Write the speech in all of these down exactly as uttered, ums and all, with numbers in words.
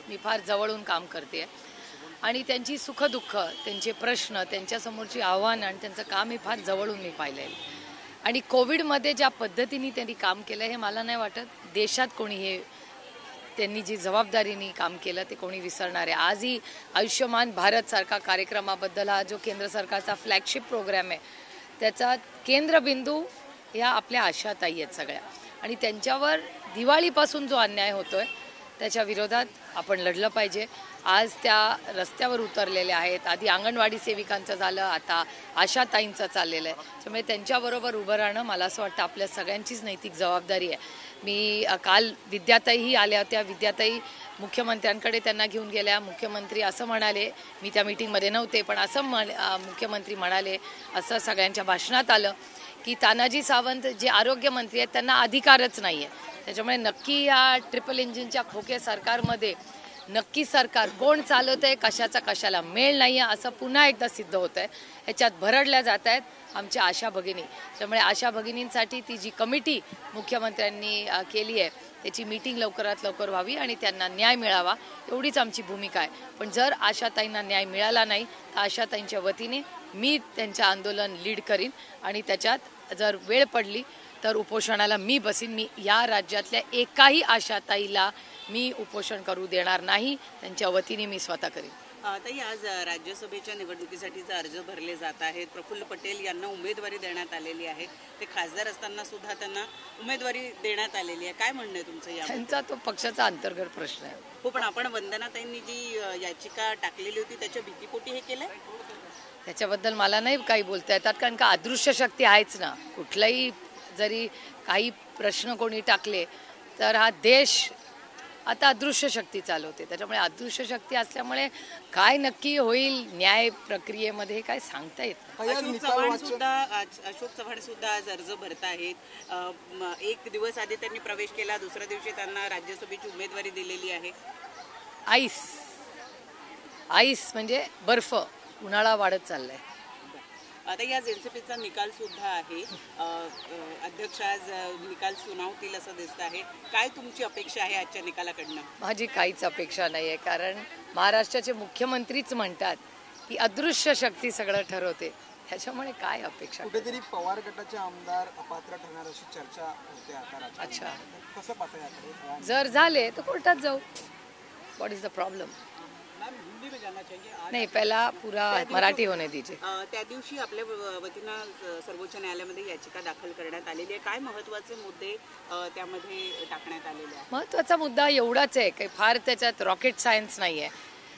मी फार जवळून काम करते आणि त्यांची सुखदुःख, त्यांचे प्रश्न, त्यांच्यासमोरची आव्हानं आणि त्यांचं काम हे फार जवळून मी पाहिलं आहे. आणि कोविडमध्ये ज्या पद्धतीने त्यांनी काम केलं हे मला नाही वाटत देशात कोणी हे त्यांनी जी जबाबदारीने काम केलं ते कोणी विसरणार आहे. आजही आयुष्यमान भारतसारखा कार्यक्रमाबद्दल हा जो केंद्र सरकारचा फ्लॅगशिप प्रोग्राम आहे त्याचा केंद्रबिंदू या आपल्या आशाताई आहेत सगळ्या. आणि त्यांच्यावर दिवाळीपासून जो अन्याय होतोय त्याच्या विरोधात आपण लढलं पाहिजे. आज त्या रस्त्यावर उतरलेल्या आहेत. आधी अंगणवाडी सेविकांचं झालं, आता आशाताईंचं चाललेलं आहे. त्यामुळे त्यांच्याबरोबर उभं राहणं मला असं वाटतं आपल्या सगळ्यांचीच नैतिक जबाबदारी आहे. मी काल विद्याताईही आल्या होत्या. विद्याताई मुख्यमंत्र्यांकडे त्यांना घेऊन गेल्या. मुख्यमंत्री असं म्हणाले, मी त्या मीटिंगमध्ये नव्हते पण असं म्हण मुख्यमंत्री म्हणाले, असं सगळ्यांच्या भाषणात आलं की तानाजी सावंत जे आरोग्यमंत्री आहेत त्यांना अधिकारच नाही आहे. त्याच्यामुळे नक्की या ट्रिपल इंजिनच्या खोके सरकारमध्ये नक्की सरकार कोण चालवत आहे, कशाचा कशाला मेळ नाही आहे असं पुन्हा एकदा सिद्ध होतं आहे. ह्याच्यात भरडल्या जात आहेत आमच्या आशा भगिनी. त्यामुळे आशा भगिनींसाठी ती जी कमिटी मुख्यमंत्र्यांनी केली आहे त्याची मीटिंग लवकरात लवकर व्हावी आणि त्यांना न्याय मिळावा एवढीच आमची भूमिका आहे. पण जर आशाताईंना न्याय मिळाला नाही तर आशाताईंच्या वतीने मी त्यांचं आंदोलन लीड करीन आणि त्याच्यात जर वेळ पडली तर उपोषणाला मी बसीन. मी या राज्यातल्या एकाही आशाताईला मी उपोषण करू देणार नाही. त्यांच्या वतीने मी स्वतः करीन. ताई, आज राज्यसभेच्या निवडणुकीसाठीचे अर्ज भरले जात आहेत. प्रफुल्ल पटेल यांना उमेदवारी देण्यात आलेली आहे. ते खासदार असताना सुद्धा त्यांना उमेदवारी देण्यात आलेली आहे. काय म्हणणं आहे तुमचं या? त्यांचा तो पक्षाचा अंतर्गत प्रश्न आहे. हो, पण आपण वंदनाताईंनी जी याचिका टाकलेली होती त्याच्या भीतीपोटी हे केलंय. त्याच्याबद्दल मला नाही काही बोलता येतात कारण का अदृश्य शक्ती आहेच ना. कुठलाही जरी काही प्रश्न कोणी टाकले तर हा देश आता अदृश्य शक्ती चालवते. त्याच्यामुळे अदृश्य शक्ती असल्यामुळे काय नक्की होईल न्याय प्रक्रियेमध्ये काय सांगता येत नाही. अशोक चव्हाण सुद्धा अशोक चव्हाण सुद्धा आज अर्ज भरत आहेत. एक दिवस आधी त्यांनी प्रवेश केला, दुसऱ्या दिवशी त्यांना राज्यसभेची उमेदवारी दिलेली आहे. आईस आईस म्हणजे बर्फ, उन्हाळा वाढत चाललाय. आता या एनसीपीचा निकाल सुद्धा आहे. अध्यक्ष आज निकाल सुनावतील असं दिसत आहे. काय तुमची अपेक्षा आहे आजच्या निकालाकडनं? माझी काहीच अपेक्षा नाही आहे कारण महाराष्ट्राचे मुख्यमंत्रीच म्हणतात की अदृश्य शक्ती सगळं ठरवते. त्याच्यामुळे काय अपेक्षा? कुठेतरी पवार गटाचे आमदार अपात्र ठरणार अशी चर्चा होते आता. अच्छा, कसं पाहता? जर झाले तर कोर्टात जाऊ. What is the problem? नाही, पहिला पुरा मराठी होणे दीजिए. त्या दिवशी आपल्या वतीनं सर्वोच्च न्यायालयामध्ये याचिका दाखल करण्यात आलेली आहे. काय महत्त्वाचे मुद्दे त्यामध्ये टाकण्यात आलेले आहेत? महत्त्वाचा मुद्दा एवढाच आहे काही फार त्याच्यात रॉकेट सायन्स नाही आहे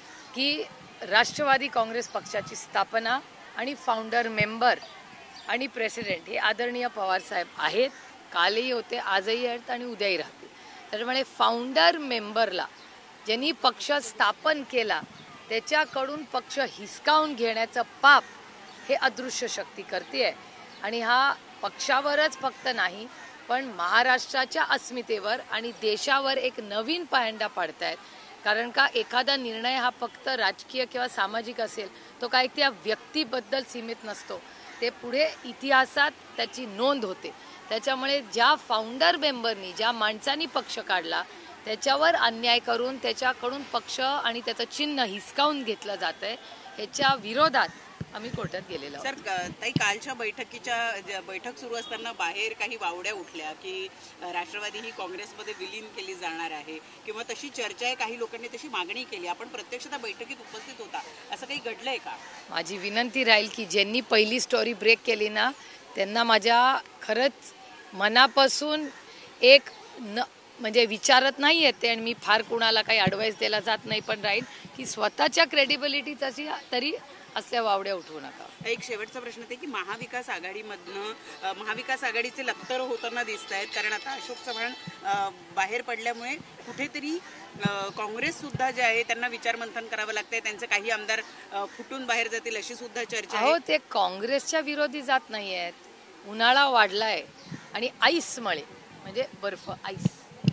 की राष्ट्रवादी काँग्रेस पक्षाची स्थापना आणि फाउंडर मेंबर आणि प्रेसिडेंट हे आदरणीय पवारसाहेब आहेत. कालही होते, आजही आहेत आणि उद्याही राहतील. त्याच्यामुळे फाउंडर मेंबरला ज्यांनी पक्ष स्थापन केला त्याच्याकडून पक्ष हिसकावून घेण्याचं पाप हे अदृश्य शक्ती करते. आणि हा पक्षावरच फक्त नाही पण महाराष्ट्राच्या अस्मितेवर आणि देशावर एक नवीन पायंडा पाडतायत. कारण का एखादा निर्णय हा फक्त राजकीय किंवा सामाजिक असेल तो काय त्या व्यक्तीबद्दल सीमित नसतो, ते पुढे इतिहासात त्याची नोंद होते. त्याच्यामुळे ज्या फाउंडर मेंबरनी ज्या माणसांनी पक्ष काढला त्याच्यावर अन्याय करून त्याच्याकडून पक्ष आणि त्याचं चिन्ह हिसकावून घेतलं जात आहे ह्याच्या विरोधात आम्ही कोर्टात गेलेलो. सर, ताई, कालच्या बैठकीच्या बैठक सुरू असताना बाहेर काही वावड्या उठल्या की राष्ट्रवादी ही काँग्रेसमध्ये विलीन केली जाणार आहे किंवा तशी चर्चा आहे, काही लोकांनी तशी मागणी केली. आपण प्रत्यक्ष त्या बैठकीत उपस्थित होता, असं काही घडलंय का? माझी विनंती राहील की ज्यांनी पहिली स्टोरी ब्रेक केली ना त्यांना माझ्या खरंच मनापासून एक न म्हणजे विचारत नाही येते आणि मी फार कुणाला काही ॲडवाईस द्यायला जात नाही, पण राहील की स्वतःच्या क्रेडिबिलिटीची तरी असल्या वावड्या उठवू नका. एक शेवटचा प्रश्न आहे की महाविकास आघाडीमधनं महाविकास आघाडीचे लक्तर होताना दिसत आहेत कारण आता अशोक चव्हाण बाहेर पडल्यामुळे कुठेतरी काँग्रेस सुद्धा जे आहे त्यांना विचारमंथन करावं लागतंय. त्यांचे काही आमदार फुटून बाहेर जातील अशी सुद्धा चर्चा आहे. हो, ते काँग्रेसच्या विरोधी जात नाही आहेत. उन्हाळा वाढलाय आणि आईसमुळे म्हणजे बर्फ, आईस.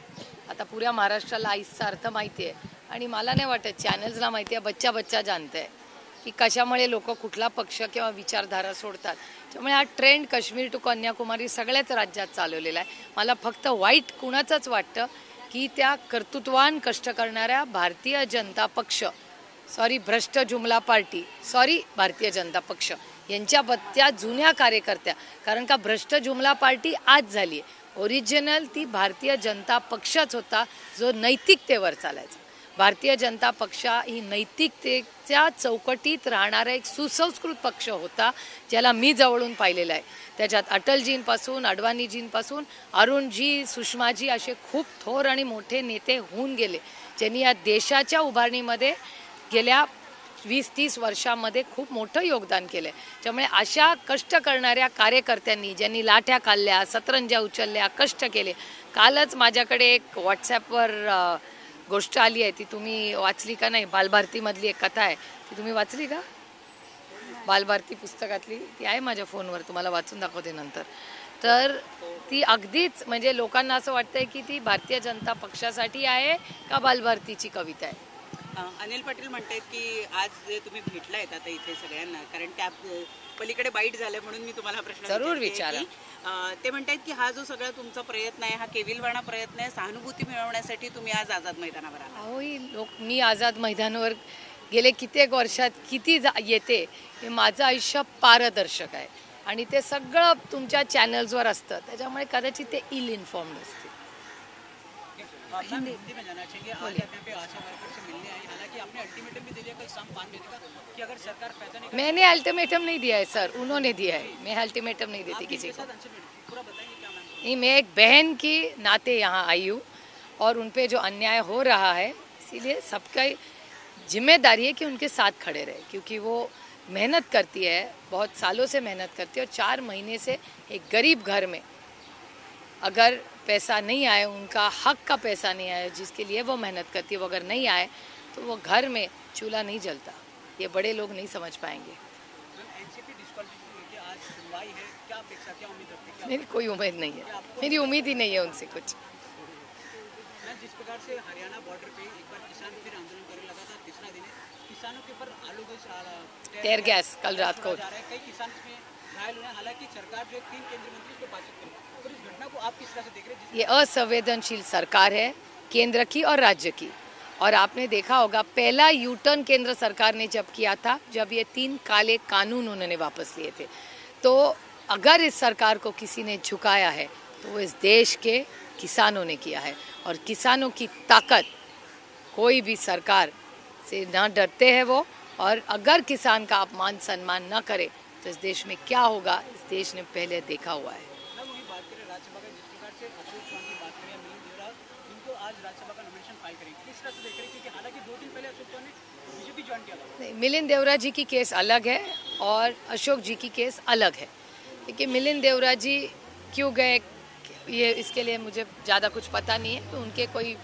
आता पुऱ्या महाराष्ट्राला आईसचा अर्थ माहिती आहे आणि मला नाही वाटत चॅनल्सला माहिती आहे, बच्चा बच्चा जानते आहे की कशामुळे लोक कुठला पक्ष किंवा विचारधारा सोडतात. त्यामुळे हा ट्रेंड काश्मीर टू कन्याकुमारी सगळ्याच राज्यात चालवलेला आहे. मला फक्त वाईट कुणाचंच वाटतं की त्या कर्तृत्वान कष्ट करणाऱ्या भारतीय जनता पक्ष सॉरी भ्रष्ट जुमला पार्टी सॉरी भारतीय जनता पक्ष यांच्या त्या जुन्या कार्यकर्त्या, कारण का भ्रष्ट जुमला पार्टी आज झाली आहे, ओरिजिनल ती भारतीय जनता पक्षच होता जो नैतिकतेवर चालायचा. भारतीय जनता पक्ष ही नैतिकतेच्या चौकटीत राहणारा एक सुसंस्कृत पक्ष होता ज्याला मी जवळून पाहिलेला आहे. त्याच्यात अटलजींपासून अडवाणीजींपासून अरुणजी सुषमाजी असे खूप थोर आणि मोठे नेते होऊन गेले ज्यांनी या देशाच्या उभारणीमध्ये गेल्या वीस तीस वर्षामध्ये खूप मोठं योगदान केलं आहे. त्यामुळे अशा कष्ट करणाऱ्या कार्यकर्त्यांनी ज्यांनी लाठ्या खाल्ल्या, सतरंज्या उचलल्या, कष्ट केले. कालच माझ्याकडे एक व्हॉट्सॲपवर गोष्ट आली आहे, ती तुम्ही वाचली का नाही? बालभारतीमधली एक कथा आहे, ती तुम्ही वाचली का? बालभारती पुस्तकातली ती आहे माझ्या फोनवर, तुम्हाला वाचून दाखवते नंतर. तर ती अगदीच म्हणजे लोकांना असं वाटतंय की ती भारतीय जनता पक्षासाठी आहे का बालभारतीची कविता आहे. अनिल पाटील म्हणतात की आज जे तुम्ही भेटलायत आता इथे सगळ्यांना, कारण त्या पलीकडे बाईट झालं म्हणून मी तुम्हाला हा प्रश्न जरूर विचारते विचारा. की, अं, ते म्हणतात की हा जो सगळा तुमचा प्रयत्न आहे, हा केविलवाणा प्रयत्न आहे, सहानुभूती मिळवण्यासाठी तुम्ही आज आझाद मैदानावर आला. अहो ही लोक मी आझाद मैदानावर गेले कित्येक वर्षात किती जा येते, हे माझं आयुष्य पारदर्शक आहे आणि ते सगळं तुमच्या चॅनल्सवर असतं, त्याच्यामुळे कदाचित ते इल इन्फॉर्म्ड असते. हिंदी में जाना चाहिए आज आप यहाँ पे आशा वर्कर से मिलने आई, हालांकि आपने अल्टीमेटम भी दे दिया कल शाम पाँच बजे का कि अगर सरकार फैसला नहीं मैंने अल्टीमेटम नहीं दिया है सर, उन्होंने दिया है. मैं अल्टीमेटम नहीं देती किसी को. पूरा बताएंगे क्या मैम? नहीं, मैं एक बहन की नाते यहाँ आई हूँ और उन पे जो अन्याय हो रहा है इसीलिए सबका जिम्मेदारी है कि उनके साथ खड़े रहे, क्योंकि वो मेहनत करती है, बहुत सालों से मेहनत करती है और चार महीने से एक गरीब घर में अगर पैसा नहीं आए, उनका हक का पैसा नहीं आया जिसके लिए वो मेहनत करती है, वो अगर नहीं आए तो वो घर में चूल्हा नहीं जलता. ये बड़े लोग नहीं समझ पाएंगे. एनसीपी डिस्क्वालिफिकेशन लेके आज सुनवाई है, क्या अपेक्षा, क्या उम्मीद रखते हैं? मेरी कोई उम्मीद नहीं है, मेरी उम्मीद ही नहीं है उनसे कुछ. मैं जिस प्रकार से हरियाणा बॉर्डर पे एक बार किसान फिर आंदोलन करने लगा था, तीसरा दिन है, किसानों के ऊपर आलू गैस टेयर गैस कल रात को जा रहा है, कई किसान इसमें घायल हुए हैं. हालांकि सरकार जो है तीन केंद्रीय मंत्री को बातचीत करी, और इस घटना को आप किस तरह से देख रहे हैं? ये असंवेदनशील सरकार है केंद्र की और राज्य की. और आपने देखा होगा पहला यू टर्न केंद्र सरकार ने जब किया था, जब ये तीन काले कानून उन्होंने वापस लिए थे. तो अगर इस सरकार को किसी ने झुकाया है तो वो इस देश के किसानों ने किया है. और किसानों की ताकत कोई भी सरकार से न डरते हैं वो. और अगर किसान का अपमान सम्मान न करे तो इस देश में क्या होगा, इस देश ने पहले देखा हुआ है. मैं वही बात करें राज्यसभा का, जिस प्रकार से अशोक चौहान की बात करें, मिलिंद देवरा इनको आज राज्यसभा का नॉमिनेशन फाइल करेंगे, किस तरह से देख रहे हैं? क्योंकि हालांकि दो दिन पहले अशोक चौहान ने बीजेपी ज्वाइन किया था. नहीं, मिलिंद देवरा जी की केस अलग है और अशोक जी की केस अलग है. क्योंकि मिलिंद देवरा जी क्यों गए ये इसके लिए मुझे ज़्यादा कुछ पता नहीं है, तो उनके कोई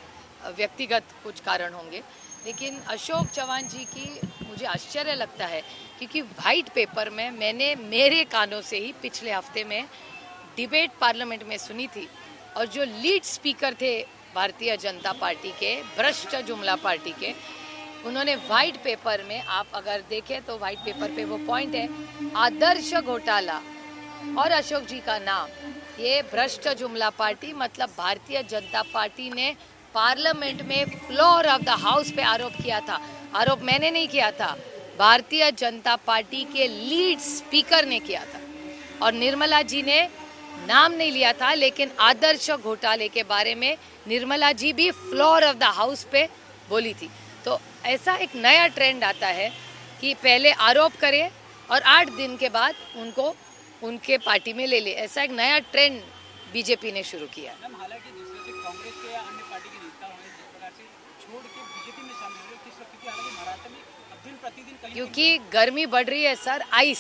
व्यक्तिगत कुछ कारण होंगे. लेकिन अशोक चौहान जी की मुझे आश्चर्य लगता है क्योंकि वाइट पेपर में मैंने मेरे कानों से ही पिछले हफ्ते में डिबेट पार्लियामेंट में सुनी थी, और जो लीड स्पीकर थे भारतीय जनता पार्टी के, भ्रष्ट जुमला पार्टी के, उन्होंने वाइट पेपर में, आप अगर देखें तो वाइट पेपर पे वो पॉइंट है, आदर्श घोटाला और अशोक जी का नाम, ये भ्रष्ट जुमला पार्टी मतलब भारतीय जनता पार्टी ने पार्लियामेंट में फ्लोर ऑफ द हाउस पे आरोप किया था. आरोप मैंने नहीं किया था, भारतीय जनता पार्टी के लीड स्पीकर ने किया था. और निर्मला जी ने नाम नहीं लिया था, लेकिन आदर्श घोटाले के बारे में निर्मला जी भी फ्लोर ऑफ द हाउस पे बोली थी. तो ऐसा एक नया ट्रेंड आता है कि पहले आरोप करे और आठ दिन के बाद उनको उनके पार्टी में ले ले. ऐसा एक नया ट्रेंड बीजेपी ने शुरू किया. मैम हालांकि जिस तरह से कांग्रेस के या अन्य पार्टी के नेता हुए जिस प्रकार से छोड़ के बीजेपी में शामिल हुए, किस वक्त, क्योंकि हालांकि महाराष्ट्र में अब दिन प्रतिदिन कहीं क्योंकि गर्मी बढ़ रही है सर, आइस,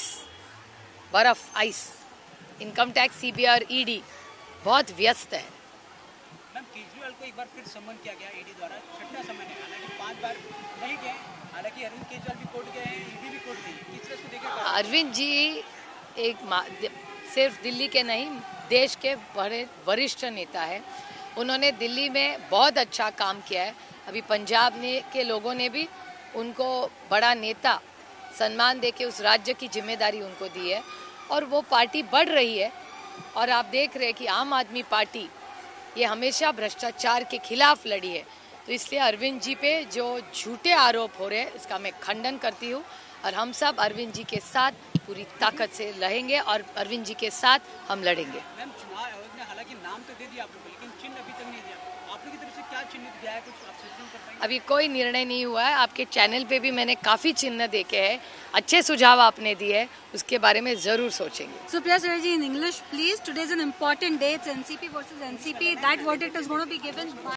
बर्फ, ice, income tax, CBI, ED बहुत व्यस्त है. मैम केजरीवाल को एक बार फिर सम्मन किया गया ईडी द्वारा, छठा सम्मन है, हालांकि पांच बार नहीं गए. हालांकि अरविंद केजरीवाल भी कोर्ट गए हैं, ईडी भी कोर्ट गई. किस तरह से देखें? अरविंद जी एक सिर्फ दिल्ली के नहीं, देश के बड़े वरिष्ठ नेता है. उन्होंने दिल्ली में बहुत अच्छा काम किया है. अभी पंजाब ने के लोगों ने भी उनको बड़ा नेता सम्मान देके उस राज्य की जिम्मेदारी उनको दी है, और वो पार्टी बढ़ रही है. और आप देख रहे हैं कि आम आदमी पार्टी ये हमेशा भ्रष्टाचार के खिलाफ लड़ी है। तो इसलिए अरविंद जी पे जो झूठे आरोप हो रहे हैं इसका मैं खंडन करती हूँ और हम सब अरविंद जी के साथ पूरी ताकत से रहेंगे और अरविंद जी के साथ हम लड़ेंगे। मैम, चुनाव आयोग ने हालांकि नाम तो दे दिया आप लोगों को, लेकिन चिन्ह अभी तक नहीं दिया। आप लोग की तरफ से क्या चिन्हित दिया है, कुछ आप सूचना कर पाएंगे? अभी कोई निर्णय नहीं हुआ है। आपके चैनल पे भी मैंने काफ़ी चिन्ह देखे हैं, अच्छे सुझाव आपने दिए हैं, उसके बारे में ज़रूर सोचेंगे। Supriya Suraji, in English, please. Today is an important day. It's N C P versus N C P. That verdict is going to be given by